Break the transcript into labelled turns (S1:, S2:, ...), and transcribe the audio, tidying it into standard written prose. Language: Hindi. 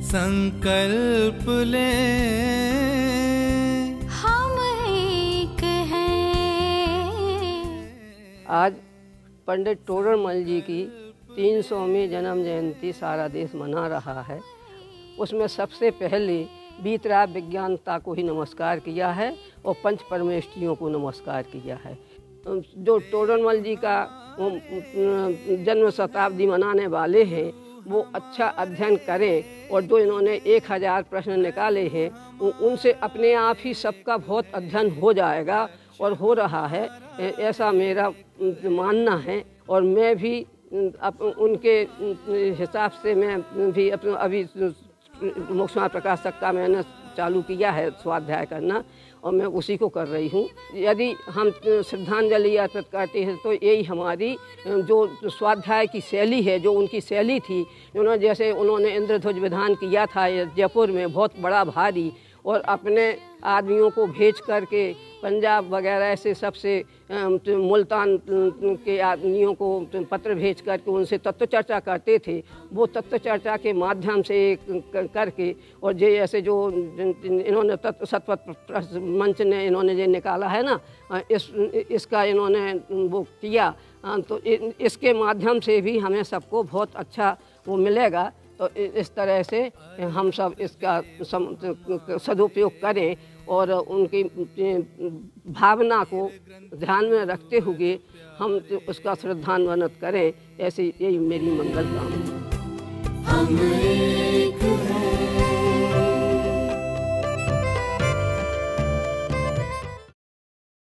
S1: संकल्प ले
S2: हम एक हैं।
S3: आज पंडित तोडरमल जी की 300वीं जन्म जयंती सारा देश मना रहा है। उसमें सबसे पहले वीतराग विज्ञानता को ही नमस्कार किया है और पंच परमेष्ठियों को नमस्कार किया है। जो तोडरमल जी का जन्म शताब्दी मनाने वाले हैं वो अच्छा अध्ययन करें और जो इन्होंने 1000 प्रश्न निकाले हैं उनसे अपने आप ही सबका बहुत अध्ययन हो जाएगा और हो रहा है, ऐसा मेरा मानना है। और मैं भी उनके हिसाब से मैं भी अभी मोक्षमार्ग प्रकाशक का मैंने चालू किया है स्वाध्याय करना और मैं उसी को कर रही हूँ। यदि हम श्रद्धांजलि अर्पित करते हैं तो यही हमारी जो स्वाध्याय की शैली है, जो उनकी शैली थी, जैसे उन्होंने इंद्रध्वज विधान किया था जयपुर में बहुत बड़ा भारी, और अपने आदमियों को भेज करके पंजाब वगैरह ऐसे सबसे मुल्तान के आदमियों को पत्र भेज करके उनसे तत्व चर्चा करते थे। वो तत्व चर्चा के माध्यम से करके और जैसे जो इन्होंने तत्व सतपथ मंच ने इन्होंने जो निकाला है ना, इसका इन्होंने वो किया, तो इसके माध्यम से भी हमें सबको बहुत अच्छा वो मिलेगा। तो इस तरह से हम सब इसका सदुपयोग करें और उनकी भावना को ध्यान में रखते हुए हम उसका श्रद्धान्वित करें। ऐसी यही मेरी मंगल कामना है।